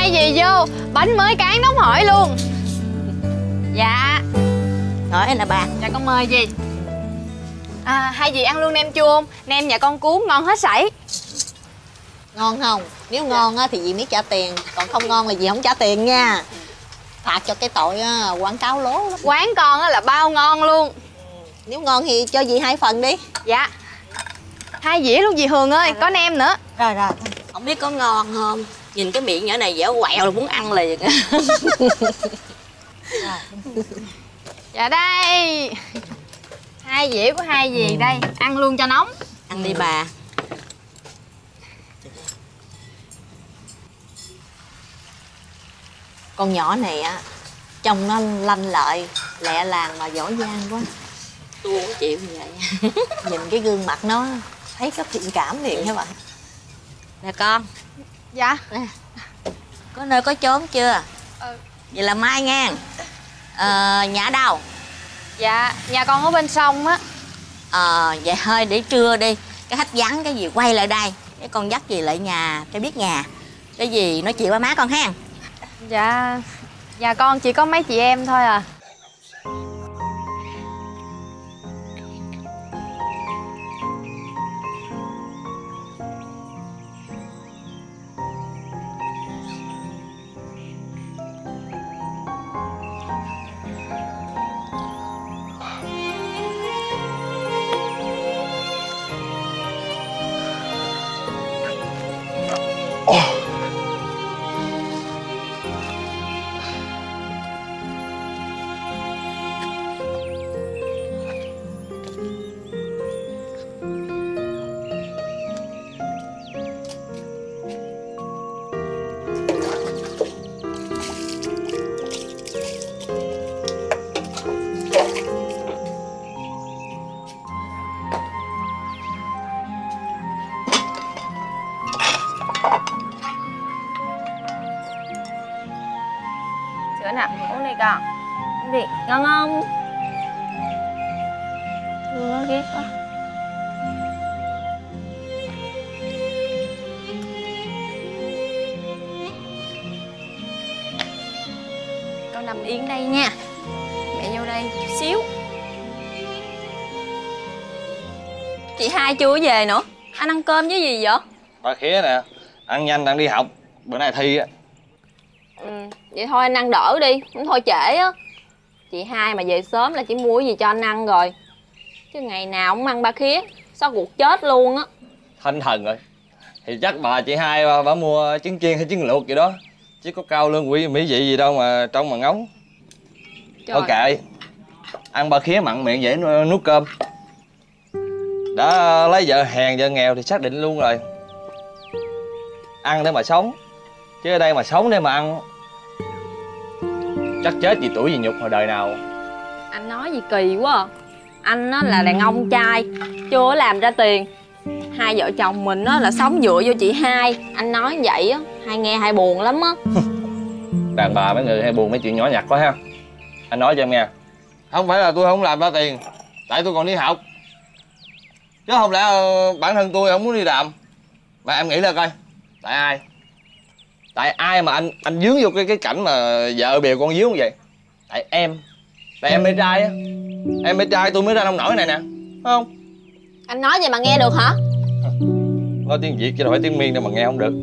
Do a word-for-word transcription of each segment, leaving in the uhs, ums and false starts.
hai dì vô, bánh mới cán nóng hổi luôn. Dạ. Nói nè bà. Dạ con mời dì. À, hai dì ăn luôn nem chua không? Nem nhà con cuốn ngon hết sảy. Ngon không? Nếu ngon á thì dì mới trả tiền, còn không ngon là dì không trả tiền nha. Phạt cho cái tội á, quảng cáo lố lắm. Quán con á là bao ngon luôn. Nếu ngon thì cho dì hai phần đi. Dạ. Hai dĩa luôn dì Hường ơi, có nem nữa. Rồi rồi. Không biết có ngon không? Nhìn cái miệng nhỏ này dẻo quẹo là muốn ăn liền. Dạ đây. Hai dĩa của hai dì đây, ăn luôn cho nóng. Ăn đi bà. Con nhỏ này á, trông nó lanh lợi, lẹ làng mà giỏi giang quá. Tôi không chịu như vậy. Nhìn cái gương mặt nó thấy có thiện cảm liền hả bạn? Nè con. Dạ. Nè, có nơi có chốn chưa? Ừ. Vậy là mai nha. Ờ, nhà đâu? Dạ, nhà con ở bên sông á. Ờ, vậy hơi để trưa đi. Cái khách vắng cái gì quay lại đây. Cái con dắt gì lại nhà, cho biết nhà. Cái gì nói chuyện ba má con ha. Dạ, nhà con chỉ có mấy chị em thôi à. Sữa nè, uống đi con. Uống đi, ngon không? Thương nó ghét quá. Con nằm yên đây nha. Mẹ vô đây chút xíu. Chị hai chưa về nữa. Anh ăn cơm với gì vậy? Ba khía nè, ăn nhanh đang đi học, bữa nay thi á. Ừ, vậy thôi anh ăn đỡ đi, không thôi trễ á. Chị hai mà về sớm là chỉ mua cái gì cho anh ăn rồi. Chứ ngày nào cũng ăn ba khía, sao cuộc chết luôn á. Thanh thần rồi. Thì chắc bà chị hai bà, bà mua trứng chiên hay trứng luộc gì đó. Chứ có cao lương quý mỹ vị gì đâu mà trông mà ngóng. Thôi kệ, ăn ba khía mặn miệng dễ nuốt cơm. Đã lấy vợ hèn vợ nghèo thì xác định luôn rồi. Ăn để mà sống, chứ ở đây mà sống để mà ăn chắc chết vì tuổi vì nhục hồi đời nào. Anh nói gì kỳ quá à. Anh á là đàn ông trai, chưa làm ra tiền. Hai vợ chồng mình á là sống dựa vô chị hai. Anh nói vậy á, hai nghe hai buồn lắm á. Đàn bà mấy người hay buồn mấy chuyện nhỏ nhặt quá ha. Anh nói cho em nghe, không phải là tôi không làm ra tiền, tại tôi còn đi học. Chứ không lẽ bản thân tôi không muốn đi làm. Mà em nghĩ là coi, tại ai? Tại ai mà anh anh dướng vô cái cái cảnh mà vợ bìa con dướng như vậy? Tại em. Tại em mê trai á. Em mê trai tôi mới ra nông nổi này nè, phải không? Anh nói vậy mà nghe được hả? Nói tiếng Việt chứ đâu phải tiếng Miên đâu mà nghe không được.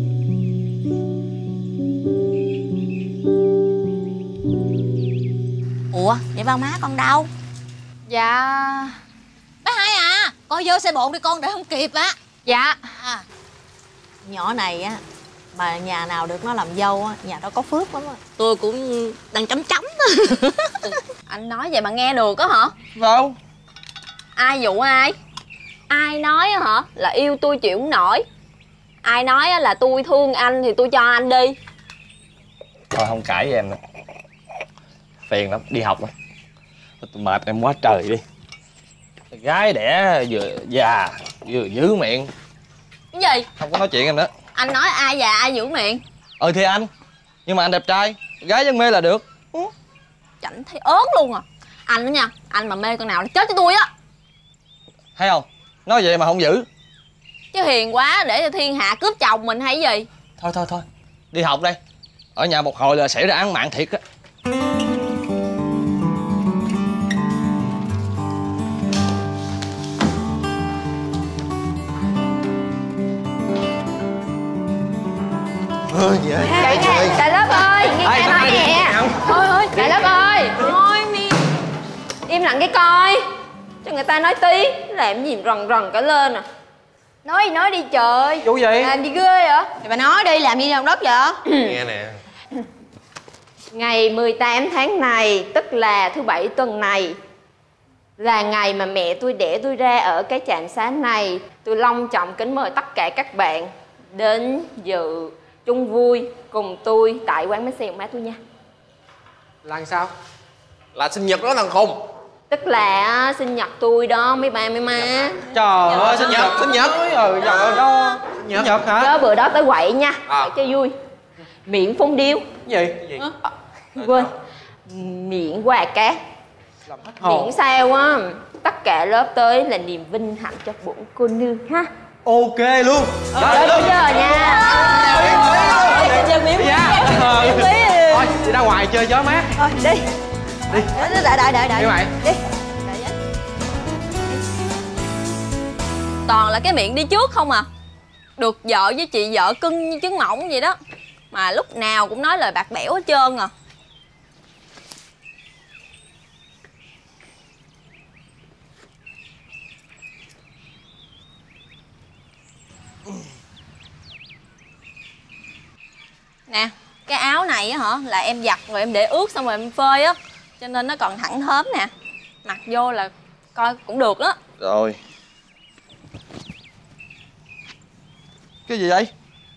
Ủa, vậy ba má con đâu? Dạ. Ba hai à, con vô xe bồn đi con, để không kịp á. Dạ. À, nhỏ này á, mà nhà nào được nó làm dâu á, nhà đó có phước lắm á. Tôi cũng đang chấm chấm á. Anh nói vậy mà nghe được á hả? Không. Ai dụ ai? Ai nói á hả là yêu tôi chịu không nổi. Ai nói á là tôi thương anh thì tôi cho anh đi. Thôi không cãi với em nữa. Phiền lắm, đi học rồi. Tôi mệt em quá trời đi. Gái đẻ vừa già vừa giữ miệng. Cái gì? Không có nói chuyện em nữa. Anh nói ai già ai giữ miệng? Ừ thì anh. Nhưng mà anh đẹp trai, gái dân mê là được. Ừ. Chẳng thấy ớn luôn à. Anh đó nha, anh mà mê con nào nó chết cho tôi á. Thấy không? Nói vậy mà không giữ. Chứ hiền quá để cho thiên hạ cướp chồng mình hay gì. Thôi thôi thôi, đi học đây. Ở nhà một hồi là xảy ra án mạng thiệt á. Ơ dạ. Chạy nghe, cả lớp ơi, nghe Ê, nghe sao nói đây? nè. Thôi thôi, cả lớp ơi. Thôi mi. Im lặng cái coi. Cho người ta nói tí, làm gì rần rần cả lên à. Nói nói đi trời. Vụ gì? Làm gì ghê vậy? Thì bà nói đi, làm gì đồng đất vậy? Nghe nè. Ngày mười tám tháng này, tức là thứ bảy tuần này, là ngày mà mẹ tôi đẻ tôi ra ở cái trạm xá này. Tôi long trọng kính mời tất cả các bạn đến dự chung vui cùng tôi tại quán bánh xe của má tôi nha. Là sao? Là sinh nhật đó thằng khùng. Tức là sinh nhật tôi đó mấy ba mấy má. Trời ơi, sinh nhật, sinh nhật. Ôi trời ơi, đó. Sinh nhật hả? Đó bữa đó tới quậy nha, À. để cho vui. Miễn phun điếu. Cái gì? Cái gì? À, quên. Miễn quà cát. Làm hết hồn. Miễn sao á, tất cả lớp tới là niềm vinh hạnh cho bổn cô nương ha. Ok luôn. Đó bây giờ nha. Chơi miếng Đi ra. Thôi, đi ra ngoài chơi gió mát. Thôi đi. Đi. Đợi đợi đợi đợi. Đi mày. Đi. Toàn là cái miệng đi trước không à. Được vợ với chị vợ cưng như trứng mỏng vậy đó. Mà lúc nào cũng nói lời bạc bẽo hết trơn à. Nè, cái áo này á hả, là em giặt rồi em để ướt xong rồi em phơi á, cho nên nó còn thẳng thớm nè. Mặc vô là coi cũng được đó. Rồi. Cái gì vậy?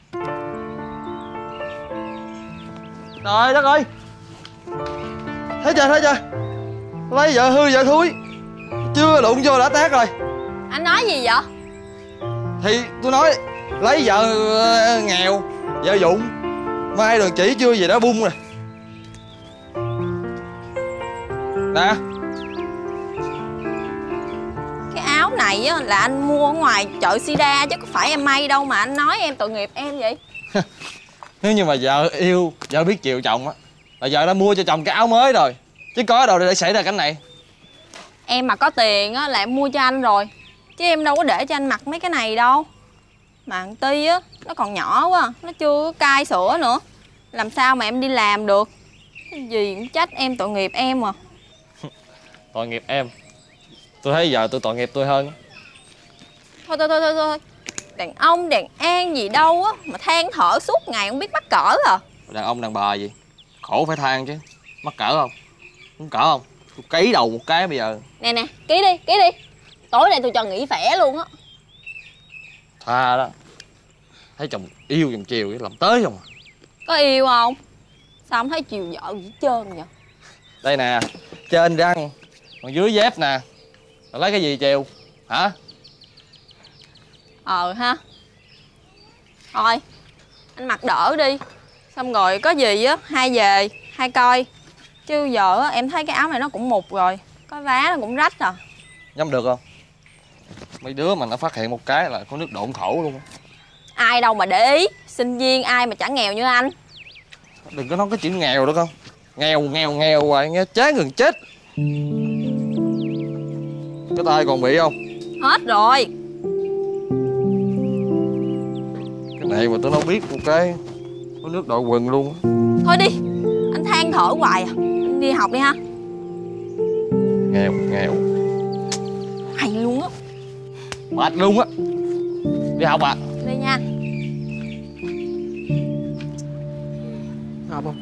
Trời đất ơi. Thấy chưa, thấy chưa? Lấy vợ hư vợ thúi. Chưa đụng vô đã tát rồi. Anh nói gì vậy? Thì tôi nói lấy vợ ờ, nghèo, vợ vụng, mai đường chỉ chưa gì đã bung rồi. Nè. Cái áo này á là anh mua ở ngoài chợ Sira chứ có phải em may đâu mà anh nói em tội nghiệp em vậy. Nếu như mà vợ yêu, vợ biết chiều chồng á, là vợ đã mua cho chồng cái áo mới rồi. Chứ có đâu để xảy ra cảnh này. Em mà có tiền á là em mua cho anh rồi. Chứ em đâu có để cho anh mặc mấy cái này đâu. Mà thằng Ti á, nó còn nhỏ quá, nó chưa có cai sữa nữa. Làm sao mà em đi làm được. Cái gì cũng trách em tội nghiệp em à. Tội nghiệp em. Tôi thấy giờ tôi tội nghiệp tôi hơn. Thôi thôi thôi thôi thôi. Đàn ông đàn an gì đâu á mà than thở suốt ngày không biết mắc cỡ à. Đàn ông đàn bà gì khổ phải than chứ. Mắc cỡ không? Không cỡ không? Tôi cấy đầu một cái bây giờ. Nè nè, ký đi, ký đi. Tối nay tôi cho nghỉ phẻ luôn á. Tha đó. Thấy chồng yêu chồng chiều cái làm tới không à. Có yêu không? Sao không thấy chiều vợ gì hết trơn vậy? Đây nè. Trên răng, còn dưới dép nè. Rồi lấy cái gì chiều? Hả? Ờ ha. Thôi, anh mặc đỡ đi. Xong rồi có gì á, hai về, hai coi. Chứ giờ á, em thấy cái áo này nó cũng mục rồi. Có vá nó cũng rách à. Nhắm được không? Mấy đứa mà nó phát hiện một cái là có nước độn thổ luôn. Ai đâu mà để ý. Sinh viên ai mà chẳng nghèo như anh. Đừng có nói cái chữ nghèo được không? Nghèo nghèo nghèo hoài nghe chán gần chết. Cái tay còn bị không? Hết rồi. Cái này mà tôi đâu biết một cái có nước đội quần luôn. Thôi đi, anh than thở hoài à. Anh đi học đi ha. Nghèo nghèo Hay luôn á. mệt luôn á. Đi học à? Đi nha. Học không?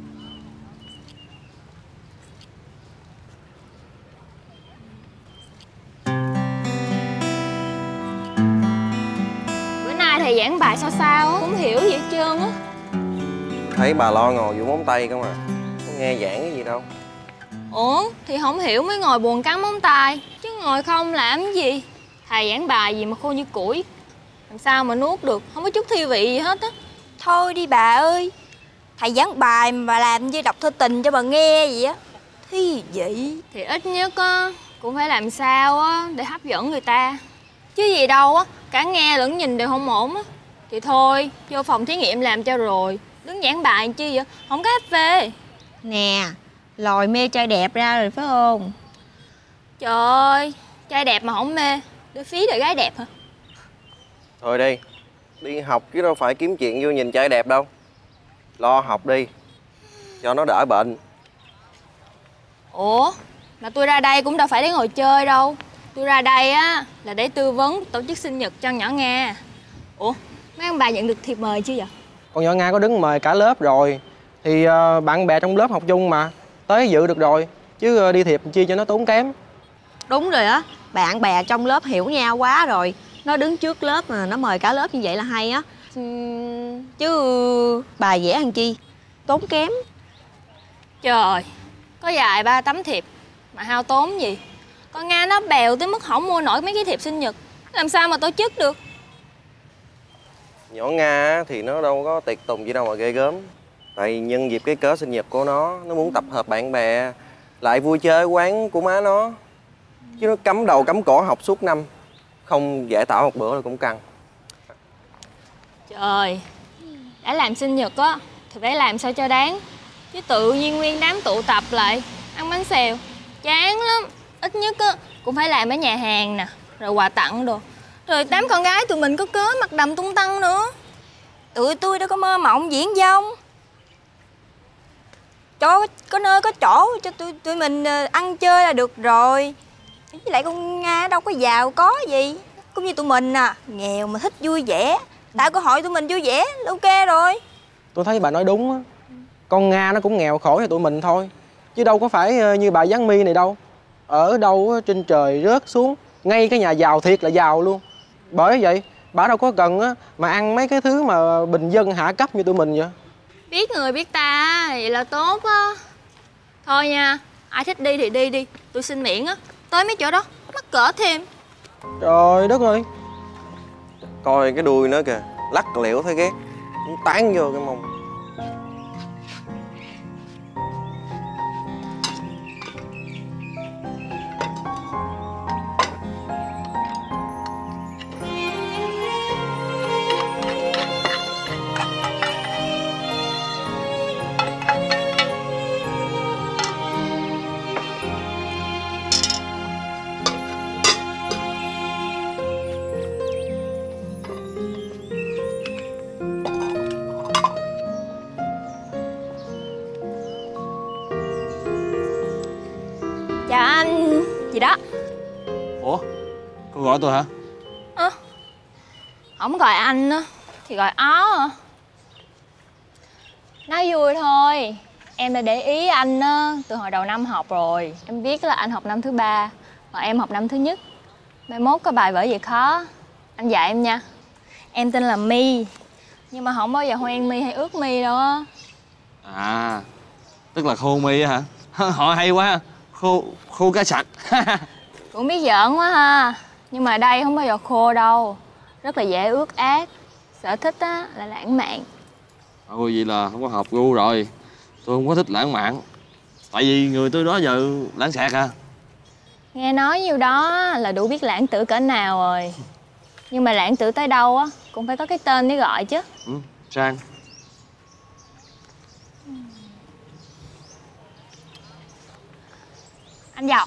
Bữa nay thầy giảng bài sao sao á, không hiểu gì hết trơn á. Thấy bà lo ngồi vụ móng tay không à. Có nghe giảng cái gì đâu. Ủa thì không hiểu mới ngồi buồn cắn móng tay. Chứ ngồi không làm cái gì. Thầy giảng bài gì mà khô như củi. Làm sao mà nuốt được. Không có chút thi vị gì hết á. Thôi đi bà ơi. Thầy giảng bài mà bà làm như đọc thơ tình cho bà nghe vậy á. Thi vậy. Thì ít nhất á cũng phải làm sao á để hấp dẫn người ta. Chứ gì đâu á, cả nghe lẫn nhìn đều không ổn á. Thì thôi, vô phòng thí nghiệm làm cho rồi. Đứng giảng bài chi vậy? Không có ép vê. Nè, lòi mê trai đẹp ra rồi phải không? Trời ơi, trai đẹp mà không mê, để phí đời gái đẹp hả? Thôi đi, đi học chứ đâu phải kiếm chuyện vô nhìn trai đẹp đâu. Lo học đi, cho nó đỡ bệnh. Ủa, mà tôi ra đây cũng đâu phải để ngồi chơi đâu. Tôi ra đây á là để tư vấn tổ chức sinh nhật cho nhỏ Nga. Ủa, mấy ông bà nhận được thiệp mời chưa vậy? Con nhỏ Nga có đứng mời cả lớp rồi. Thì uh, bạn bè trong lớp học chung mà, tới dự được rồi. Chứ uh, đi thiệp chi cho nó tốn kém. Đúng rồi á, bạn bè trong lớp hiểu nhau quá rồi. Nó đứng trước lớp mà nó mời cả lớp như vậy là hay á. Uhm, chứ bài vẽ ăn chi, tốn kém. Trời, có dài ba tấm thiệp mà hao tốn gì. Con Nga nó bèo tới mức không mua nổi mấy cái thiệp sinh nhật, làm sao mà tổ chức được. Nhỏ Nga thì nó đâu có tiệc tùng gì đâu mà ghê gớm. Tại nhân dịp cái cớ sinh nhật của nó, nó muốn tập hợp bạn bè, lại vui chơi quán của má nó. Chứ nó cắm đầu cắm cổ học suốt năm, không giải tỏa một bữa là cũng căng. Trời, đã làm sinh nhật á thì phải làm sao cho đáng. Chứ tự nhiên nguyên đám tụ tập lại ăn bánh xèo, chán lắm. Ít nhất á cũng phải làm ở nhà hàng nè, rồi quà tặng đồ. Rồi đám con gái tụi mình có cớ mặc đầm tung tăng nữa. Tụi tôi đâu có mơ mộng diễn vong. Cho có nơi có chỗ cho tụi tụi mình ăn chơi là được rồi. Với lại con Nga đâu có giàu có gì. Cũng như tụi mình à, nghèo mà thích vui vẻ, tạo cơ hội tụi mình vui vẻ là ok rồi. Tôi thấy bà nói đúng á. Con Nga nó cũng nghèo khổ cho tụi mình thôi. Chứ đâu có phải như bà Giáng My này đâu. Ở đâu trên trời rớt xuống, ngay cái nhà giàu thiệt là giàu luôn. Bởi vậy bà đâu có cần á mà ăn mấy cái thứ mà bình dân hạ cấp như tụi mình vậy. Biết người biết ta, vậy là tốt á. Thôi nha, ai thích đi thì đi đi. Tôi xin miễn á, tới mấy chỗ đó mắc cỡ thêm. Trời đất ơi. Coi cái đuôi nó kìa, lắc liễu thấy ghét, muốn tán vô cái mông. Chào anh. Gì đó? Ủa, cô gọi tôi hả? À, không gọi anh á thì gọi ó à. Nói vui thôi. Em đã để ý anh á từ hồi đầu năm học rồi. Em biết là anh học năm thứ ba, còn em học năm thứ nhất. Mai mốt có bài vở gì khó anh dạy em nha. Em tên là My, nhưng mà không bao giờ hoen mi hay ước mi đâu á. À, tức là khô mi á hả? Họ hay quá. Khô, khô cá sặc. Cũng biết giỡn quá ha. Nhưng mà đây không bao giờ khô đâu. Rất là dễ ướt át. Sở thích á là lãng mạn. Ôi vậy là không có hợp gu rồi. Tôi không có thích lãng mạn. Tại vì người tôi đó giờ lãng xẹt à. Nghe nói nhiêu đó là đủ biết lãng tử cỡ nào rồi. Nhưng mà lãng tử tới đâu á cũng phải có cái tên để gọi chứ. Ừ, Trang. Anh giàu.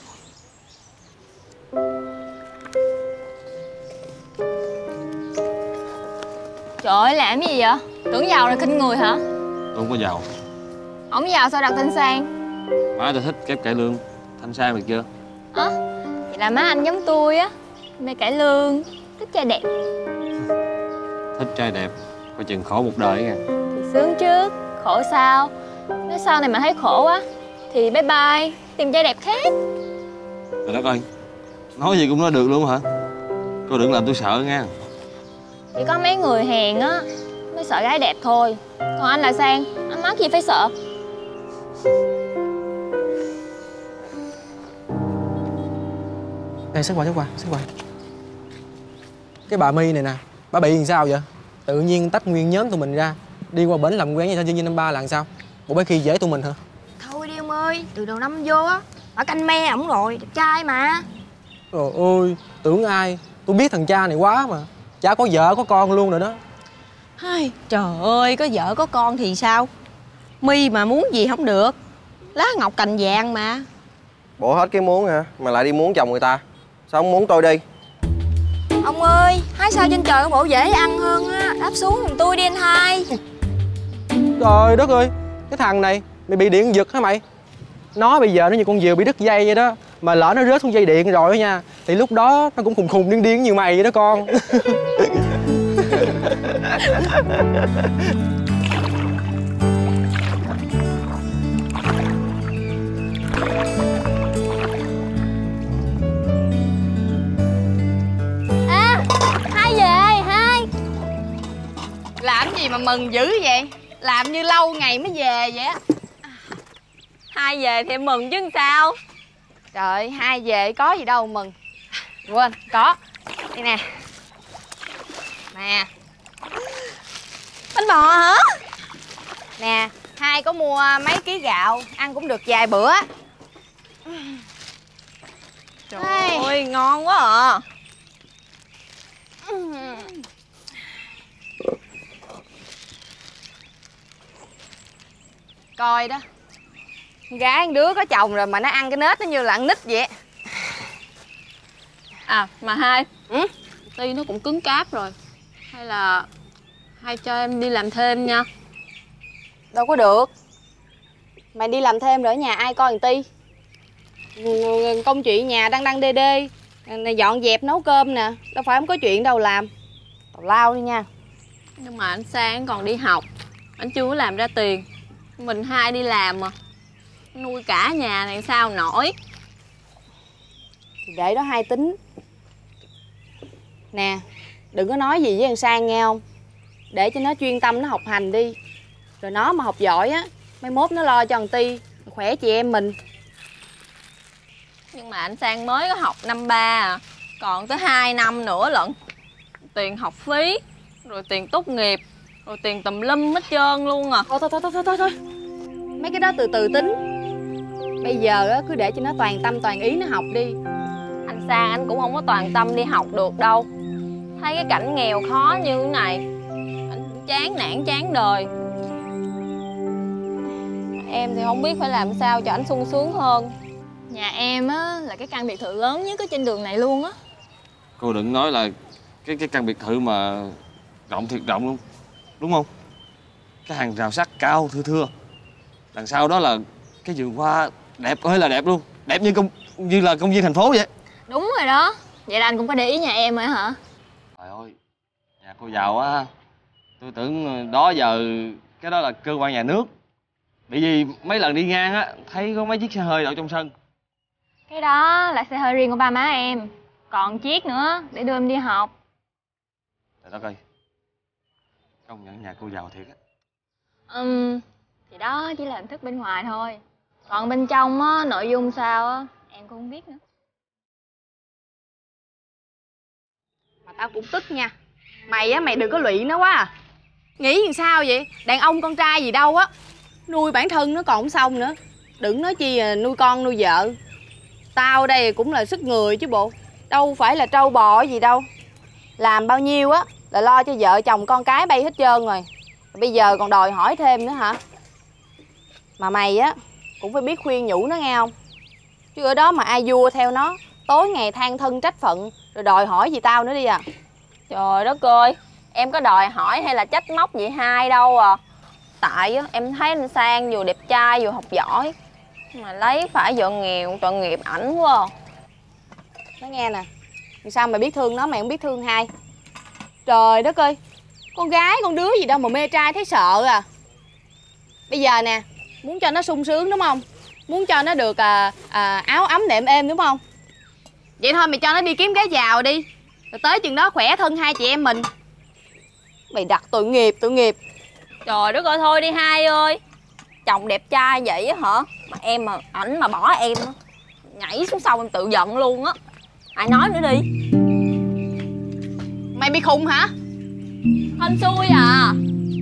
Trời ơi, làm gì vậy? Tưởng giàu là khinh người hả? Tôi không có giàu. Không giàu sao đặt tên sang? Má tôi thích kép cải lương. Thanh Sang được chưa? Á, vậy là má anh giống tôi á. Mê cải lương, thích trai đẹp. Thích trai đẹp, coi chừng khổ một đời nha. Thì sướng trước, khổ sao? Nếu sau này mà thấy khổ quá thì bye bye, tìm trai đẹp khác. Trời đất ơi, nói gì cũng nói được luôn hả? Cô đừng làm tôi sợ nha. Chỉ có mấy người hèn á mới sợ gái đẹp thôi. Còn anh là Sang, anh mắc gì phải sợ. Ê, xích qua, xích qua, xích qua. Cái bà My này nè, bà bị làm sao vậy? Tự nhiên tách nguyên nhóm tụi mình ra, đi qua bển làm quen với thanh sinh viên năm ba là làm sao? Bộ bé khi dễ tụi mình hả? Thôi đi ông ơi, từ đầu năm vô á, bà canh me ổng rồi, đẹp trai mà. Trời ơi, tưởng ai? Tôi biết thằng cha này quá mà. Chả có vợ có con luôn rồi đó. Ai, trời ơi, có vợ có con thì sao? My mà muốn gì không được. Lá ngọc cành vàng mà. Bỏ hết cái muốn hả? Mà lại đi muốn chồng người ta. Sao không muốn tôi đi? Ông ơi, hái sao trên trời có bộ dễ ăn hơn á. Đáp xuống giùm tôi đi anh hai. Trời đất ơi, cái thằng này mày bị điện giật hả mày? Nó bây giờ nó như con diều bị đứt dây vậy đó. Mà lỡ nó rớt xuống dây điện rồi đó nha, thì lúc đó nó cũng khùng khùng điên điên như mày vậy đó con. À, hai về, hai. Làm gì mà mừng dữ vậy? Làm như lâu ngày mới về vậy á. Hai về thì em mừng chứ sao? Trời, hai về có gì đâu mừng. Quên, có. Đây nè. Nè. Bánh bò hả? Nè, hai có mua mấy ký gạo, ăn cũng được vài bữa. Trời ơi, ngon quá à. Coi đó, con gái con đứa có chồng rồi mà nó ăn cái nết nó như là ăn nít vậy. À mà hai, Ừ? Ti nó cũng cứng cáp rồi. Hay là hai cho em đi làm thêm nha. Đâu có được. Mày đi làm thêm rồi ở nhà ai coi thằng Ti. Công chuyện nhà đang đăng đê đê này, dọn dẹp nấu cơm nè. Đâu phải không có chuyện đâu làm. Tào lao đi nha. Nhưng mà anh Sang còn đi học, anh chưa có làm ra tiền. Mình hai đi làm mà, nuôi cả nhà này sao nổi. Thì để đó hai tính. Nè, đừng có nói gì với thằng Sang nghe không. Để cho nó chuyên tâm nó học hành đi. Rồi nó mà học giỏi á, mai mốt nó lo cho thằng Ti, khỏe chị em mình. Nhưng mà anh Sang mới có học năm ba à, còn tới hai năm nữa lận. Tiền học phí, rồi tiền tốt nghiệp, rồi tiền tùm lum hết trơn luôn à. Thôi thôi thôi thôi thôi thôi mấy cái đó từ từ tính. Bây giờ á, cứ để cho nó toàn tâm toàn ý nó học đi. Anh Sang anh cũng không có toàn tâm đi học được đâu. Thấy cái cảnh nghèo khó như thế này, anh cũng chán nản chán đời. Em thì không biết phải làm sao cho anh sung sướng hơn. Nhà em á là cái căn biệt thự lớn nhất ở trên đường này luôn á. Cô đừng nói là cái cái căn biệt thự mà rộng thiệt rộng luôn, đúng không? Cái hàng rào sắt cao thưa thưa, đằng sau đó là cái vườn hoa đẹp ơi là đẹp luôn, đẹp như công như là công viên thành phố vậy. Đúng rồi đó. Vậy là anh cũng có để ý nhà em rồi hả? Trời ơi, nhà cô giàu á. Tôi tưởng đó giờ cái đó là cơ quan nhà nước. Bởi vì mấy lần đi ngang á, thấy có mấy chiếc xe hơi đậu trong sân. Cái đó là xe hơi riêng của ba má em. Còn chiếc nữa để đưa em đi học. Trời đất ơi, công nhận nhà cô giàu thiệt á. Ừm, thì đó chỉ là hình thức bên ngoài thôi. Còn bên trong á, nội dung sao á, em cũng không biết nữa. Mà tao cũng tức nha. Mày á, mày đừng có lụy nó quá à. Nghĩ làm sao vậy? Đàn ông con trai gì đâu á. Nuôi bản thân nó còn không xong nữa. Đừng nói chi à, nuôi con nuôi vợ. Tao đây cũng là sức người chứ bộ. Đâu phải là trâu bò gì đâu. Làm bao nhiêu á là lo cho vợ chồng con cái bay hết trơn rồi. Bây giờ còn đòi hỏi thêm nữa hả? Mà mày á cũng phải biết khuyên nhủ nó nghe không? Chứ ở đó mà ai vua theo nó, tối ngày than thân trách phận, rồi đòi hỏi gì tao nữa đi à. Trời đất ơi, em có đòi hỏi hay là trách móc gì hai đâu à. Tại á, em thấy anh Sang vừa đẹp trai vừa học giỏi, mà lấy phải vợ nghèo, tội nghiệp ảnh quá à. Nói nghe nè, sao mày biết thương nó mày không biết thương hai? Trời đất ơi, con gái con đứa gì đâu mà mê trai thấy sợ à. Bây giờ nè, muốn cho nó sung sướng đúng không? Muốn cho nó được à, à, áo ấm đệm êm đúng không? Vậy thôi mày cho nó đi kiếm gái giàu đi. Rồi tới chừng đó khỏe thân hai chị em mình. Mày đặt tội nghiệp, tội nghiệp. Trời đất ơi, thôi đi hai ơi. Chồng đẹp trai vậy á hả? Mà em mà ảnh mà bỏ em á, nhảy xuống sông em tự giận luôn á. Ai nói nữa đi. Mày bị khùng hả? Hên xui à.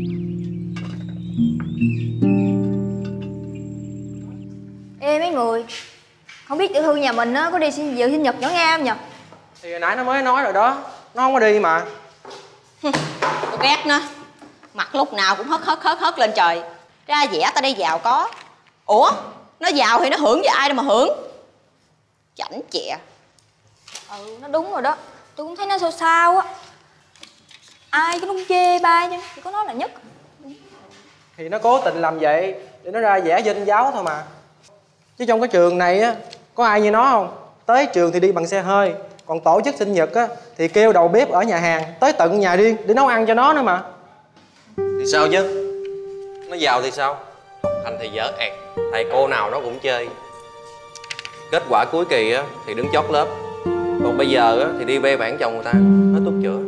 Ê mấy người, không biết tiểu thư nhà mình á có đi xin dự sinh nhật nhỏ Nga không nhờ? Thì hồi nãy nó mới nói rồi đó, nó không có đi mà. Tôi ghét nó. Mặt lúc nào cũng hất hất hất hất lên trời. Ra vẻ ta đây giàu có. Ủa, nó giàu thì nó hưởng với ai đâu mà hưởng. Chảnh chẹ. Ừ, nó đúng rồi đó. Tôi cũng thấy nó sao sao á. Ai cũng chê bai chứ, chỉ có nó là nhất. Thì nó cố tình làm vậy để nó ra vẻ danh giáo thôi mà. Chứ trong cái trường này á, có ai như nó không? Tới trường thì đi bằng xe hơi, còn tổ chức sinh nhật á thì kêu đầu bếp ở nhà hàng tới tận nhà riêng để nấu ăn cho nó nữa mà. Thì sao chứ? Nó giàu thì sao? Học hành thì dở ẹt, thầy cô nào nó cũng chơi. Kết quả cuối kỳ á thì đứng chót lớp. Còn bây giờ á thì đi bê vãn chồng người ta, nói thuốc chữa.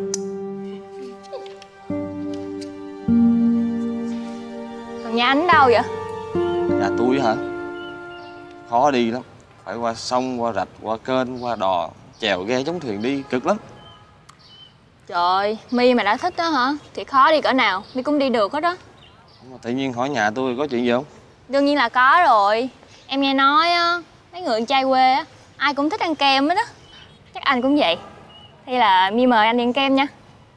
Còn nhà anh đâu vậy? Nhà tôi hả? Khó đi lắm. Phải qua sông, qua rạch, qua kênh, qua đò, chèo ghe chống thuyền đi, cực lắm. Trời, My mà đã thích đó hả? Thì khó đi cỡ nào, My cũng đi được hết đó. Mà tự nhiên hỏi nhà tôi có chuyện gì không? Đương nhiên là có rồi. Em nghe nói á, mấy người con trai quê á, ai cũng thích ăn kem hết đó. Chắc anh cũng vậy. Hay là My mời anh đi ăn kem nha.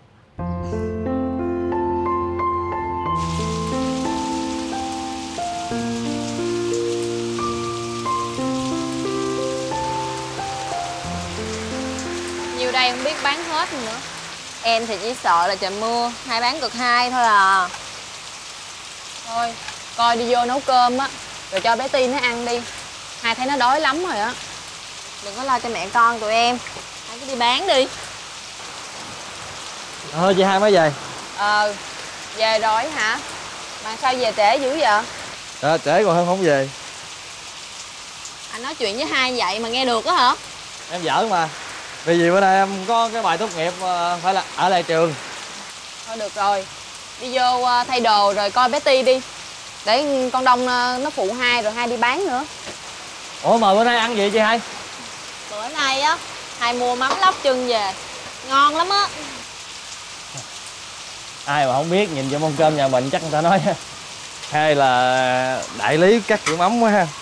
Nhiều đây không biết bán hết nữa. Em thì chỉ sợ là trời mưa, hai bán cực hai thôi à. Thôi, coi đi vô nấu cơm á, rồi cho bé Ti nó ăn đi. Hai thấy nó đói lắm rồi á. Đừng có lo cho mẹ con tụi em. Hai cứ đi bán đi. Thôi chị hai mới về. Ờ, về rồi hả? Mà sao về trễ dữ vậy? Ờ, trễ còn hơn không về. Anh nói chuyện với hai vậy mà nghe được á hả? Em giỡn mà. Vì gì bữa nay em có cái bài tốt nghiệp phải là ở lại trường. Thôi được rồi. Đi vô thay đồ rồi coi bé Ti đi. Để con Đông nó phụ hai rồi hai đi bán nữa. Ủa mà bữa nay ăn gì chị hai? Bữa nay á, hai mua mắm lóc chân về. Ngon lắm á. Ai mà không biết, nhìn vô mâm cơm nhà mình chắc người ta nói hay là đại lý cắt kiểu mắm quá ha.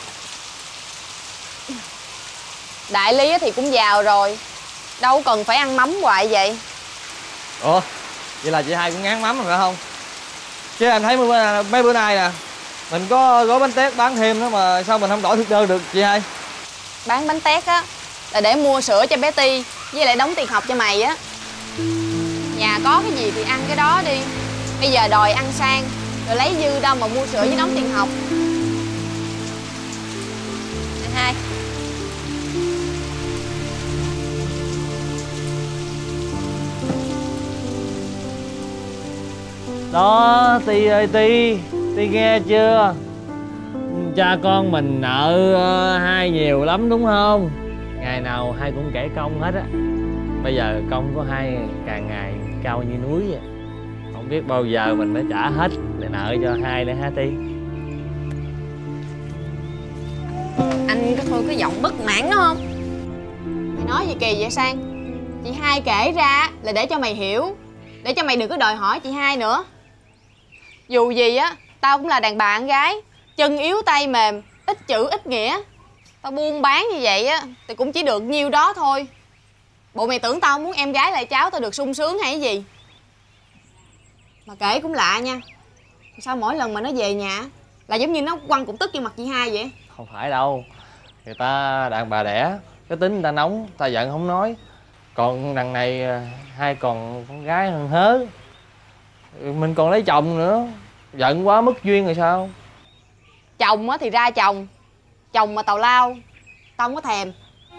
Đại lý thì cũng giàu rồi, đâu cần phải ăn mắm hoài vậy. Ủa, vậy là chị hai cũng ngán mắm rồi phải không? Chứ anh thấy mấy bữa, mấy bữa nay nè, mình có gói bánh tét bán thêm nữa mà sao mình không đổi thực đơn được chị hai? Bán bánh tét á là để mua sữa cho bé Ti với lại đóng tiền học cho mày á. Nhà có cái gì thì ăn cái đó đi. Bây giờ đòi ăn sang rồi lấy dư đâu mà mua sữa với đóng tiền học. Nè hai. Đó, Ti ơi Ti, Ti nghe chưa? Cha con mình nợ uh, hai nhiều lắm đúng không? Ngày nào hai cũng kể công hết á. Bây giờ công của hai càng ngày cao như núi vậy. Không biết bao giờ mình mới trả hết để nợ cho hai nữa hả Ti? Anh có thôi cái giọng bất mãn đó không? Mày nói gì kỳ vậy Sang? Chị hai kể ra là để cho mày hiểu, để cho mày đừng có đòi hỏi chị hai nữa. Dù gì á, tao cũng là đàn bà con gái, chân yếu tay mềm, ít chữ ít nghĩa. Tao buôn bán như vậy á thì cũng chỉ được nhiêu đó thôi. Bộ mày tưởng tao muốn em gái lại cháu tao được sung sướng hay gì? Mà kể cũng lạ nha, sao mỗi lần mà nó về nhà là giống như nó quăng cục tức vô mặt chị hai vậy? Không phải đâu. Người ta đàn bà đẻ, cái tính người ta nóng, ta giận không nói. Còn đằng này hai còn con gái hơn hớ. Mình còn lấy chồng nữa, giận quá mất duyên rồi sao? Chồng á thì ra chồng, chồng mà tào lao, tao không có thèm.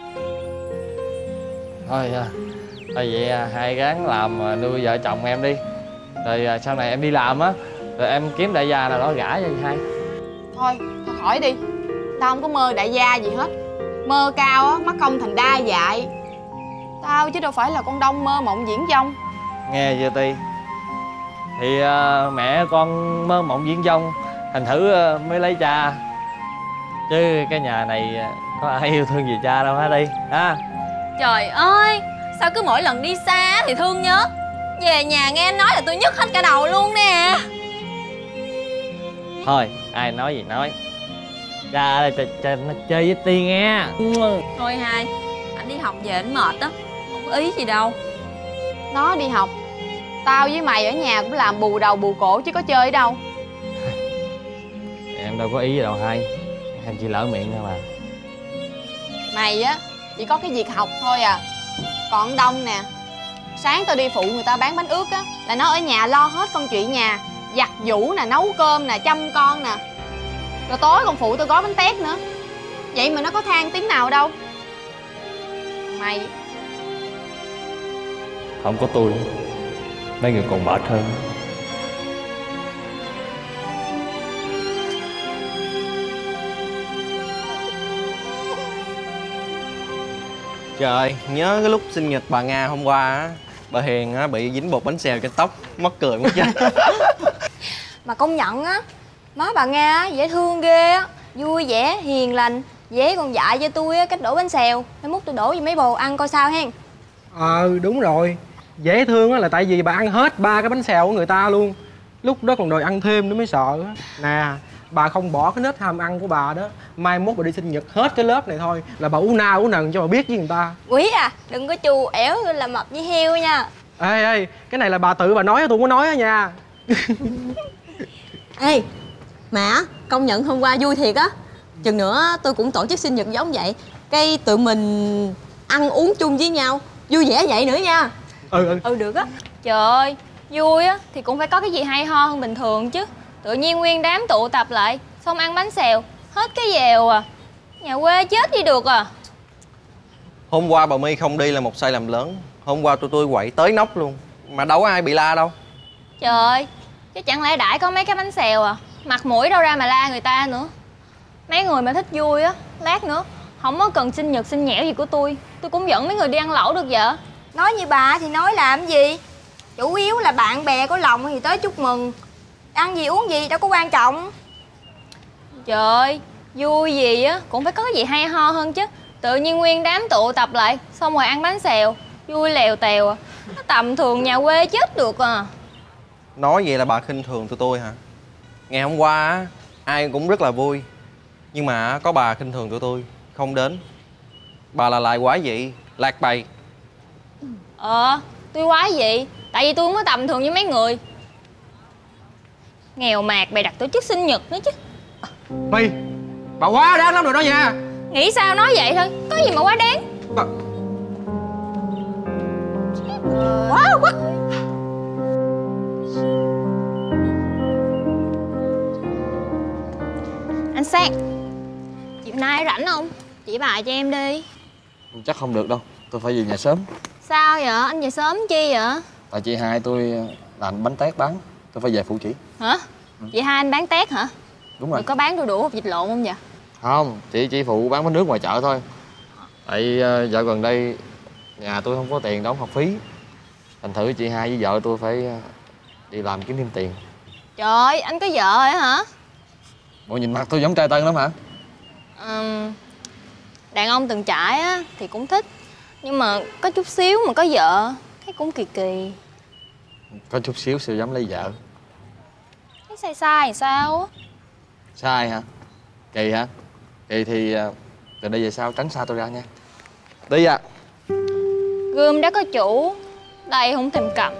Thôi à, thôi vậy à, hai gắng làm nuôi vợ chồng em đi. Rồi à, sau này em đi làm á, rồi em kiếm đại gia nào đó gả cho hai. Thôi, thôi khỏi đi. Tao không có mơ đại gia gì hết. Mơ cao á, mắc công thành đa dại. Tao chứ đâu phải là con Đông mơ mộng viễn vông. Nghe chưa Ti? Thì à, mẹ con mơ mộng viễn vông, thành thử à, mới lấy cha. Chứ cái nhà này à, có ai yêu thương gì cha đâu hả Ti? Ha? Trời ơi, sao cứ mỗi lần đi xa thì thương nhớ, về nhà nghe anh nói là tôi nhức hết cả đầu luôn nè. Thôi, ai nói gì nói. Ra đây cho, cho nó chơi với Ti nghe. Thôi hai, anh đi học về anh mệt đó, không có ý gì đâu. Nó đi học, Tao với mày ở nhà cũng làm bù đầu bù cổ chứ có chơi ở đâu. Em đâu có ý gì đâu hay. Em chỉ lỡ miệng thôi mà. Mày á chỉ có cái việc học thôi à. Còn Đông nè, sáng tao đi phụ người ta bán bánh ướt á là nó ở nhà lo hết công chuyện nhà, giặt giũ nè, nấu cơm nè, chăm con nè, rồi tối còn phụ tao gói bánh tét nữa. Vậy mà nó có than tiếng nào đâu. Mày Không có tôi, mấy người còn mệt hơn. Trời, nhớ cái lúc sinh nhật bà Nga hôm qua á, bà Hiền á bị dính bột bánh xèo trên tóc, mắc cười mất chết. Mà công nhận á, má bà Nga á, dễ thương ghê á, vui vẻ, hiền lành, dễ còn dạy cho tôi á cách đổ bánh xèo. Mai mốt tôi đổ cho mấy bồ ăn coi sao hen. Ờ đúng rồi, dễ thương á là tại vì bà ăn hết ba cái bánh xèo của người ta luôn. Lúc đó còn đòi ăn thêm nữa mới sợ á. Nè, bà không bỏ cái nết ham ăn của bà đó, mai mốt bà đi sinh nhật hết cái lớp này thôi là bà ú na ú nần cho bà biết với người ta. Quý à, đừng có chù ẻo là mập như heo nha. Ê ê, cái này là bà tự bà nói, tôi không có nói á nha. Ê, mà công nhận hôm qua vui thiệt á. Chừng nữa tôi cũng tổ chức sinh nhật giống vậy. Cái tụi mình ăn uống chung với nhau, vui vẻ vậy nữa nha. Ừ ừ. Ừ được á. Trời ơi, vui á thì cũng phải có cái gì hay ho hơn bình thường chứ. Tự nhiên nguyên đám tụ tập lại xong ăn bánh xèo hết cái dèo à. Nhà quê chết đi được à. Hôm qua bà My không đi là một sai lầm lớn. Hôm qua tụi tôi quậy tới nóc luôn, mà đâu có ai bị la đâu. Trời ơi, chứ chẳng lẽ đãi có mấy cái bánh xèo à. Mặt mũi đâu ra mà la người ta nữa. Mấy người mà thích vui á, lát nữa không có cần sinh nhật sinh nhẽo gì của tôi, tôi cũng dẫn mấy người đi ăn lẩu được vậy. Nói như bà thì nói làm gì. Chủ yếu là bạn bè có lòng thì tới chúc mừng. Ăn gì uống gì đâu có quan trọng. Trời ơi, vui gì á cũng phải có cái gì hay ho hơn chứ. Tự nhiên nguyên đám tụ tập lại xong rồi ăn bánh xèo, vui lèo tèo à. Nó tầm thường nhà quê chết được à. Nói vậy là bà khinh thường tụi tôi hả? Ngày hôm qua á, ai cũng rất là vui, nhưng mà có bà khinh thường tụi tôi, không đến. Bà là lại quái dị, lạc bày. Ờ, tôi quái gì. Tại vì tôi không có tầm thường với mấy người. Nghèo mạt bày đặt tổ chức sinh nhật nữa chứ. My, bà quá đáng lắm rồi đó nha. Nghĩ sao nói vậy thôi, có gì mà quá đáng. Bà... Quá quá. Anh Sang, chiều nay rảnh không? Chỉ bài cho em đi. Chắc không được đâu, tôi phải về nhà sớm. Sao vậy? Anh về sớm chi vậy? Tại chị hai tôi làm bánh tét bán, tôi phải về phụ chỉ. Hả? Chị hai anh bán tét hả? Đúng rồi. Rồi có bán đu đủ hột vịt lộn không vậy? Không, chị chỉ phụ bán bánh nước ngoài chợ thôi. Tại uh, dạo gần đây nhà tôi không có tiền đóng học phí, thành thử chị hai với vợ tôi phải uh, đi làm kiếm thêm tiền. Trời ơi, anh có vợ rồi hả? Bộ nhìn mặt tôi giống trai tân lắm hả? Uhm, đàn ông từng trải á thì cũng thích, nhưng mà có chút xíu mà có vợ thấy cũng kỳ kỳ. Có chút xíu sao dám lấy vợ? Thấy sai sai thì sao? Sai hả? Kỳ hả? Kỳ thì uh, từ đây về sau tránh xa tôi ra nha. Đi à. Gươm đã có chủ, đây không thèm cầm.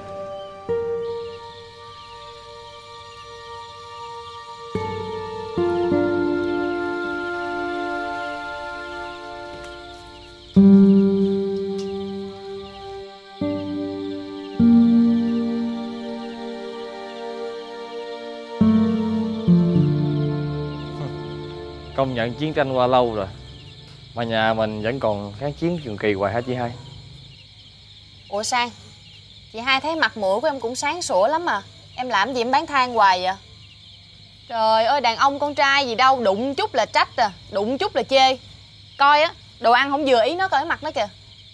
Công nhận chiến tranh qua lâu rồi mà nhà mình vẫn còn kháng chiến trường kỳ hoài hả chị hai? Ủa Sang, chị hai thấy mặt mũi của em cũng sáng sủa lắm mà. Em làm gì em bán than hoài vậy? Trời ơi, đàn ông con trai gì đâu, đụng chút là trách à, đụng chút là chê. Coi á, đồ ăn không vừa ý nó, coi cái mặt nó kìa.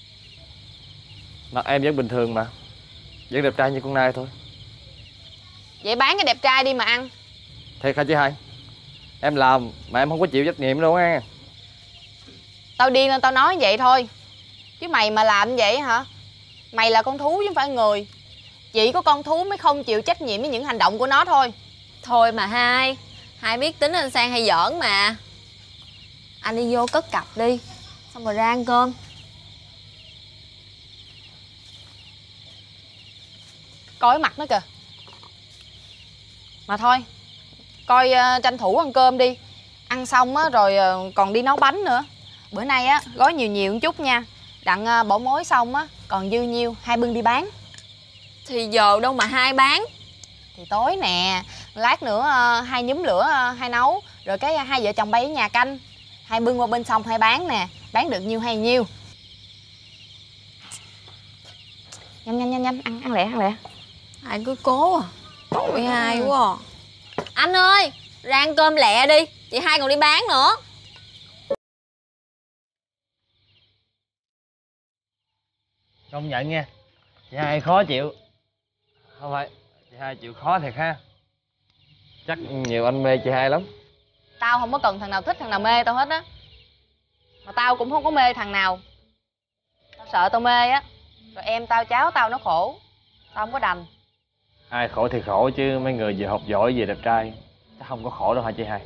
Mặt em vẫn bình thường mà, vẫn đẹp trai như con nai thôi. Vậy bán cái đẹp trai đi mà ăn. Thiệt hả chị hai? Em làm mà em không có chịu trách nhiệm đâu á. Tao điên lên tao nói vậy thôi. Chứ mày mà làm vậy hả? Mày là con thú chứ không phải người. Chỉ có con thú mới không chịu trách nhiệm với những hành động của nó thôi. Thôi mà hai, hai biết tính anh Sang hay giỡn mà. Anh đi vô cất cặp đi, xong rồi ra ăn cơm. Coi cái mặt nó kìa. Mà thôi, coi uh, tranh thủ ăn cơm đi. Ăn xong á rồi uh, còn đi nấu bánh nữa. Bữa nay á gói nhiều nhiều một chút nha. Đặng uh, bỏ mối xong á còn dư nhiêu hai bưng đi bán. Thì giờ đâu mà hai bán. Thì tối nè, lát nữa uh, hai nhúm lửa uh, hai nấu. Rồi cái uh, hai vợ chồng bay ở nhà canh. Hai bưng qua bên sông hai bán nè. Bán được nhiêu hay nhiêu. Nhanh nhanh nhanh nhanh, ăn ăn lẹ ăn lẹ. Ai cứ cố à. Tội ai quá à. Anh ơi, ra ăn cơm lẹ đi. Chị hai còn đi bán nữa. Công nhận nha, chị hai khó chịu. Không phải, chị hai chịu khó thiệt ha. Chắc nhiều anh mê chị hai lắm. Tao không có cần thằng nào thích thằng nào mê tao hết á. Mà tao cũng không có mê thằng nào. Tao sợ tao mê á rồi em tao cháu tao nó khổ. Tao không có đành. Ai khổ thì khổ chứ mấy người vừa học giỏi vừa đẹp trai chắc không có khổ đâu hả chị hai?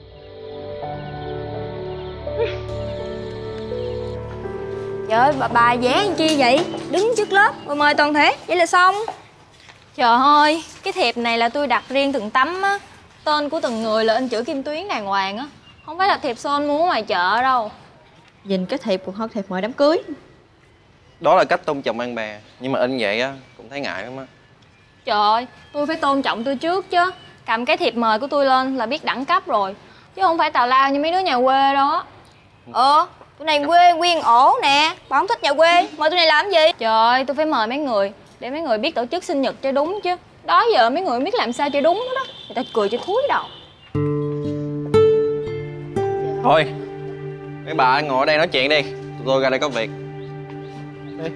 Trời ơi, bà, bà vẽ làm chi vậy? Đứng trước lớp rồi mời toàn thể, vậy là xong. Trời ơi, cái thiệp này là tôi đặt riêng từng tấm á. Tên của từng người là in chữ kim tuyến đàng hoàng á. Không phải là thiệp son mua ngoài chợ đâu. Nhìn cái thiệp còn hơn thiệp mời đám cưới. Đó là cách tôn trọng bạn bè. Nhưng mà in vậy á cũng thấy ngại lắm á. Trời ơi, tôi phải tôn trọng tôi trước chứ. Cầm cái thiệp mời của tôi lên là biết đẳng cấp rồi. Chứ không phải tào lao như mấy đứa nhà quê đó. Ờ, tụi này quê nguyên ổ nè. Bà không thích nhà quê, mời tụi này làm gì? Trời ơi, tôi phải mời mấy người để mấy người biết tổ chức sinh nhật cho đúng chứ. Đó giờ mấy người biết làm sao cho đúng đó. Người ta cười cho thúi đầu. Thôi, mấy bà ngồi ở đây nói chuyện đi. Tụi tôi ra đây có việc. Đi.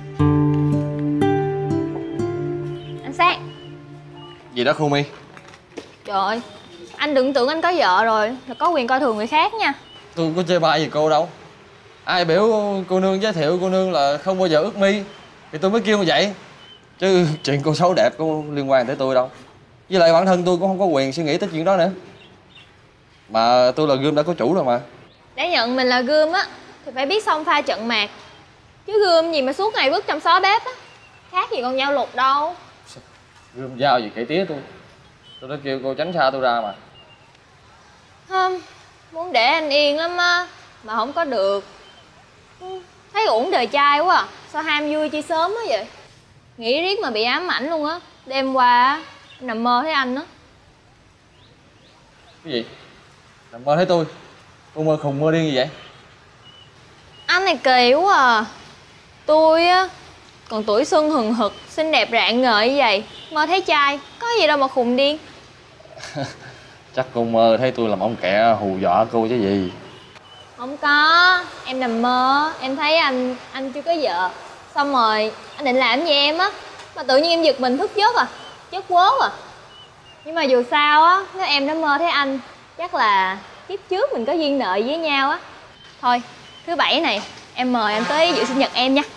Anh Sang. Gì đó Khu Mi? Trời ơi, anh đừng tưởng anh có vợ rồi là có quyền coi thường người khác nha. Tôi có chê bai gì cô đâu. Ai biểu cô nương giới thiệu cô nương là không bao giờ ướt mi thì tôi mới kêu như vậy. Chứ chuyện cô xấu đẹp có liên quan tới tôi đâu. Với lại bản thân tôi cũng không có quyền suy nghĩ tới chuyện đó nữa. Mà tôi là gươm đã có chủ rồi mà. Để nhận mình là gươm á thì phải biết xông pha trận mạc. Chứ gươm gì mà suốt ngày bước trong xó bếp á. Khác gì con dao lục đâu. Gươm dao gì kể tía tôi. Tôi đã kêu cô tránh xa tôi ra mà. Không, muốn để anh yên lắm á mà không có được. Thấy uổng đời trai quá à. Sao ham vui chi sớm quá vậy? Nghĩ riết mà bị ám ảnh luôn á. Đêm qua á nằm mơ thấy anh á. Cái gì? Nằm mơ thấy tôi? Cô mơ khùng mơ điên gì vậy? Anh này kỳ quá à. Tôi á còn tuổi xuân hừng hực, xinh đẹp rạng ngời như vậy, mơ thấy trai, có gì đâu mà khùng điên. Chắc cô mơ thấy tôi làm ông kẹ hù dọa cô chứ gì. Không có, em nằm mơ, em thấy anh, anh chưa có vợ. Xong rồi, anh định làm gì em á. Mà tự nhiên em giật mình thức giấc à, giấc quớ à. Nhưng mà dù sao á, nếu em đã mơ thấy anh, chắc là kiếp trước mình có duyên nợ với nhau á. Thôi, thứ bảy này, em mời anh tới dự sinh nhật em nha.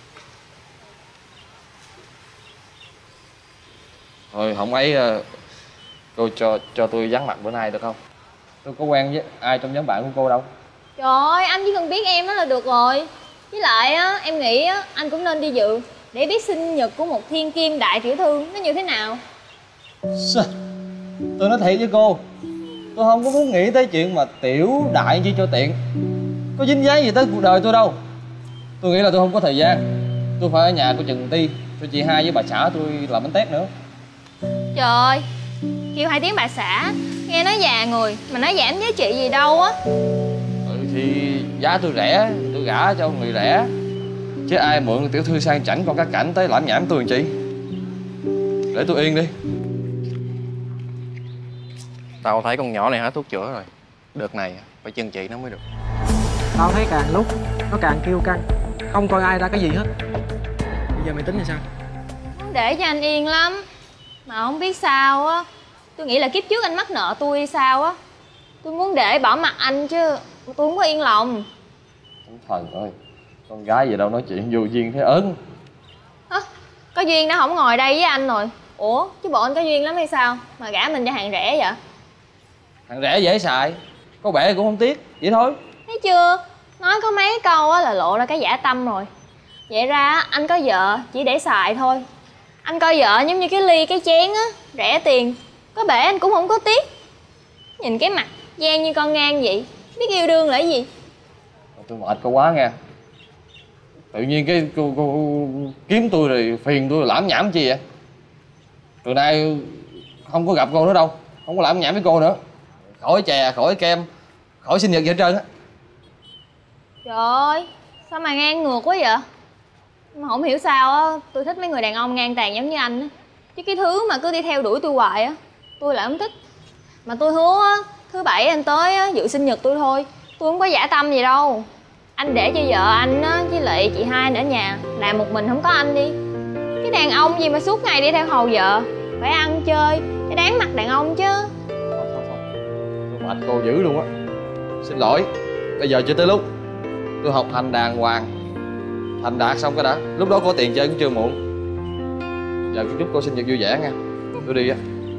Thôi không ấy, cô cho cho tôi vắng mặt bữa nay được không? Tôi có quen với ai trong nhóm bạn của cô đâu. Trời ơi, anh chỉ cần biết em đó là được rồi. Với lại á, em nghĩ á, anh cũng nên đi dự để biết sinh nhật của một thiên kim đại tiểu thư nó như thế nào. Sao? Tôi nói thiệt với cô, tôi không có muốn nghĩ tới chuyện mà tiểu đại chi cho tiện. Có dính dáng gì tới cuộc đời tôi đâu. Tôi nghĩ là tôi không có thời gian. Tôi phải ở nhà của Trần Ti cho chị hai với bà xã tôi làm bánh tét nữa. Trời ơi, kêu hai tiếng bà xã, nghe nói già người mà nói giảm giá trị gì đâu á. Ừ thì giá tôi rẻ, tôi gả cho người rẻ. Chứ ai mượn tiểu thư sang chảnh con cá cảnh tới lãm nhảm tôi làm chi. Để tôi yên đi. Tao thấy con nhỏ này hết thuốc chữa rồi. Đợt này phải chân trị nó mới được. Tao thấy càng lúc nó càng kiêu căng, không coi ai ra cái gì hết. Bây giờ mày tính là sao? Muốn để cho anh yên lắm. Mà không biết sao á. Tôi nghĩ là kiếp trước anh mắc nợ tôi hay sao á. Tôi muốn để bỏ mặt anh chứ tôi không có yên lòng. Thần ơi, con gái gì đâu nói chuyện vô duyên thế ớn. À, có duyên nó không ngồi đây với anh rồi. Ủa chứ bộ anh có duyên lắm hay sao mà gả mình cho hàng rẻ vậy? Thằng rẻ dễ xài, có bẻ cũng không tiếc, vậy thôi. Thấy chưa, nói có mấy câu á là lộ ra cái giả tâm rồi. Vậy ra anh có vợ chỉ để xài thôi. Anh coi vợ giống như cái ly cái chén á, rẻ tiền, có bể anh cũng không có tiếc. Nhìn cái mặt gian như con ngang vậy, biết yêu đương là cái gì? Tôi mệt cô quá nghe. Tự nhiên cái cô, cô, cô kiếm tôi rồi phiền tôi làm nhảm chi vậy? Từ nay không có gặp cô nữa đâu, không có làm nhảm với cô nữa. Khỏi chè, khỏi kem, khỏi sinh nhật gì hết trơn á. Trời ơi, sao mà ngang ngược quá vậy? Mà không hiểu sao á, tôi thích mấy người đàn ông ngang tàn giống như anh á. Chứ cái thứ mà cứ đi theo đuổi tôi hoài á, tôi lại không thích. Mà tôi hứa á, thứ bảy anh tới á, dự sinh nhật tôi thôi. Tôi không có dã tâm gì đâu. Anh để cho vợ anh á, với lại chị hai anh ở nhà, làm một mình không có anh đi. Cái đàn ông gì mà suốt ngày đi theo hầu vợ, phải ăn chơi, cái đáng mặt đàn ông chứ. Thôi thôi thôi, tôi mệt cô dữ luôn á. Xin lỗi, bây giờ chưa tới lúc. Tôi học hành đàng hoàng, thành đạt xong cái đã, lúc đó có tiền chơi cũng chưa muộn. Giờ chúc cô sinh nhật vui vẻ nha. Tôi đi á.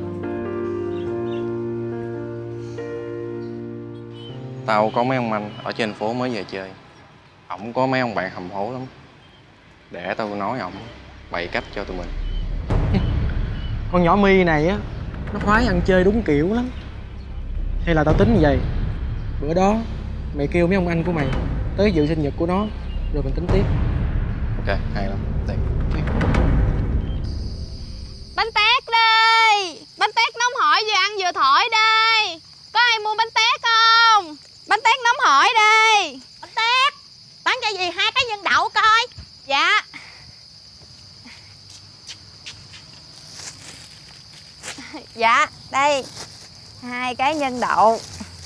Tao có mấy ông anh ở trên phố mới về chơi. Ổng có mấy ông bạn hầm hố lắm. Để tao nói ổng bày cách cho tụi mình. Con nhỏ My này á, nó khoái ăn chơi đúng kiểu lắm. Hay là tao tính như vậy, bữa đó mày kêu mấy ông anh của mày tới dự sinh nhật của nó, rồi mình tính tiếp. Ok, hay lắm. Đây. Bánh tét đây. Bánh tét nóng hổi vừa ăn vừa thổi đây. Có ai mua bánh tét không? Bánh tét nóng hổi đây. Bánh tét bán cho dì hai cái nhân đậu coi. Dạ. Dạ, đây hai cái nhân đậu.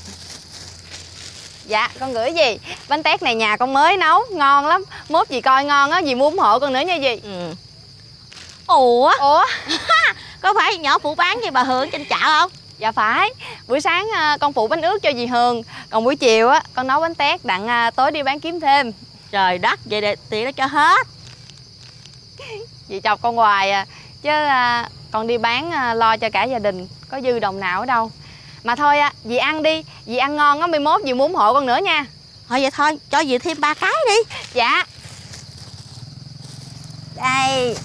Dạ, con gửi gì? Bánh tét này nhà con mới nấu, ngon lắm. Mốt dì coi ngon á, dì mua ủng hộ con nữa nha dì. Ừ. Ủa? Ủa? Có phải nhỏ phụ bán gì bà Hường trên chợ không? Dạ phải. Buổi sáng con phụ bánh ướt cho dì Hường. Còn buổi chiều á con nấu bánh tét đặng tối đi bán kiếm thêm. Trời đất, vậy để tiền nó cho hết. Dì chọc con hoài à. Chứ à, con đi bán à, lo cho cả gia đình, có dư đồng nào ở đâu. Mà thôi à, dì ăn đi. Dì ăn ngon á, mai mốt dì muốn ủng hộ con nữa nha. Thôi vậy thôi, cho dì thêm ba cái đi. Dạ. Đây.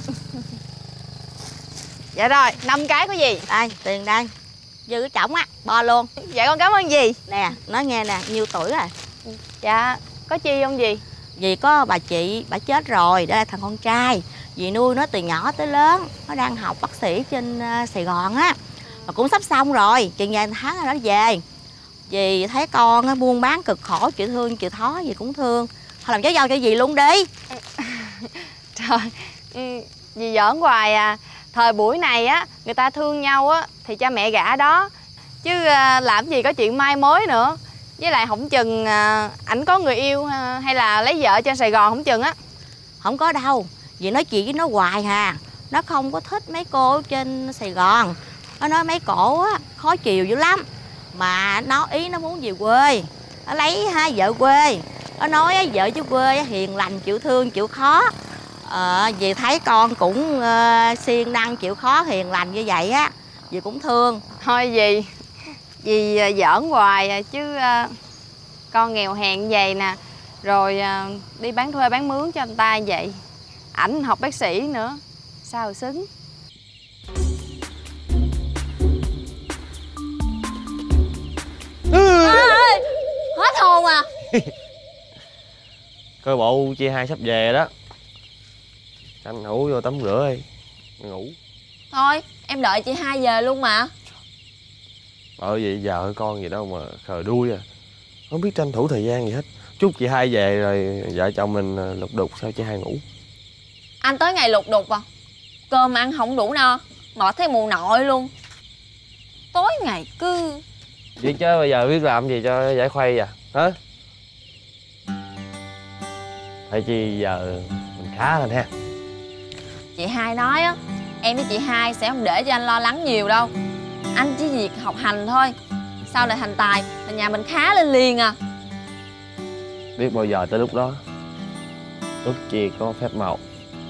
Dạ rồi, năm cái của dì. Đây, tiền đây. Dư cái chổng á, bo luôn. Dạ con cảm ơn dì. Nè, nói nghe nè, nhiêu tuổi rồi? Dạ, có chi không dì? Dì có bà chị, bà chết rồi, để là thằng con trai. Dì nuôi nó từ nhỏ tới lớn. Nó đang học bác sĩ trên uh, Sài Gòn á. Mà cũng sắp xong rồi, chừng vài tháng là nó về. Dì thấy con á, buôn bán cực khổ, chịu thương, chịu khó, dì cũng thương. Thôi làm cháu dâu cho dì luôn đi. Trời, ừ, dì giỡn hoài à. Thời buổi này á, người ta thương nhau á thì cha mẹ gả đó. Chứ à, làm gì có chuyện mai mối nữa. Với lại không chừng à, ảnh có người yêu à, hay là lấy vợ trên Sài Gòn không chừng á. Không có đâu, dì nói chuyện với nó hoài hà. Nó không có thích mấy cô ở trên Sài Gòn. Nó nói mấy cổ á, khó chiều dữ lắm. Mà nó ý nó muốn về quê. Nó lấy hai vợ quê. Nó nói vợ chứ quê hiền lành, chịu thương, chịu khó. Ờ, dì thấy con cũng uh, siêng năng, chịu khó, hiền lành như vậy á, dì cũng thương. Thôi dì, dì giỡn hoài à, chứ uh, con nghèo hèn như vậy nè. Rồi uh, đi bán thuê bán mướn cho anh ta vậy. Ảnh học bác sĩ nữa, sao xứng. Ê, hết hồn à. Coi bộ chị hai sắp về đó. Tranh thủ vô tắm rửa đi, ngủ. Thôi em đợi chị hai về luôn mà. Bởi vậy giờ con gì đâu mà khờ đuôi à. Không biết tranh thủ thời gian gì hết. Chút chị hai về rồi vợ chồng mình lục đục sao chị hai ngủ. Anh tới ngày lục đục à? Cơm ăn không đủ no, mệt thấy mù nội luôn. Tối ngày cứ... Vậy chứ bây giờ biết làm gì cho giải khuây à? Hả? Hay chi giờ mình khá lên ha. Chị hai nói á, em với chị hai sẽ không để cho anh lo lắng nhiều đâu. Anh chỉ việc học hành thôi. Sau này thành tài là nhà mình khá lên liền à. Biết bao giờ tới lúc đó ước chi có phép màu.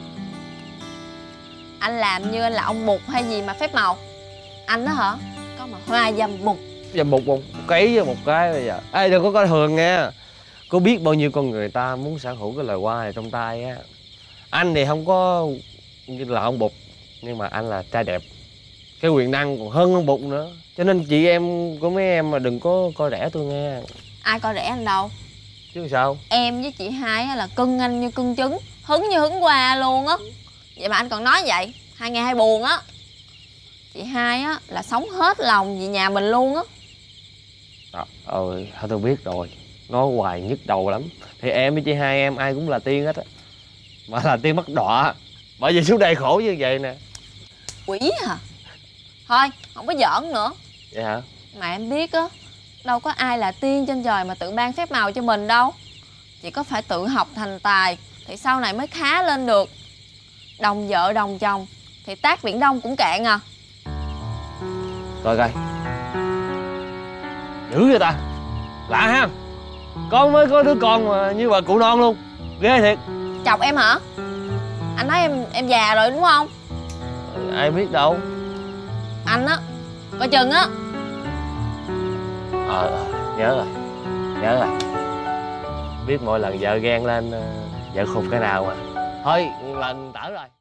Anh làm như anh là ông Mục hay gì mà phép màu. Anh đó hả? Có mà hoa dâm Mục. Dâm Mục một cái với một cái bây giờ. Ê đừng có coi thường nghe. Có biết bao nhiêu con người ta muốn sở hữu cái loài hoa này trong tay á. Anh thì không có như là ông Bụt. Nhưng mà anh là trai đẹp, cái quyền năng còn hơn hơn bụng nữa. Cho nên chị em của mấy em mà đừng có coi rẻ tôi nghe. Ai coi rẻ anh đâu. Chứ sao? Em với chị hai á là cưng anh như cưng trứng, hứng như hứng qua luôn á. Vậy mà anh còn nói vậy, hai nghe hai buồn á. Chị hai á là sống hết lòng vì nhà mình luôn á. Trời ơi, thôi tôi biết rồi. Nói hoài nhức đầu lắm. Thì em với chị hai em ai cũng là tiên hết á. Mà là tiên bắt đọa. Bởi vì xuống đây khổ như vậy nè. Quỷ hả? Thôi, không có giỡn nữa. Vậy hả? Mà em biết á, đâu có ai là tiên trên trời mà tự ban phép màu cho mình đâu. Chỉ có phải tự học thành tài thì sau này mới khá lên được. Đồng vợ đồng chồng thì tác Biển Đông cũng cạn à. Coi coi. Dữ vậy ta. Lạ ha. Con mới có đứa con mà như bà cụ non luôn. Ghê thiệt. Chọc em hả? Anh nói em em già rồi đúng không? Ai biết đâu. Anh á, coi chừng á. Ờ, ờ, nhớ rồi. Nhớ rồi. Biết mỗi lần vợ ghen lên vợ khùng cái nào mà. Thôi, lần tở rồi.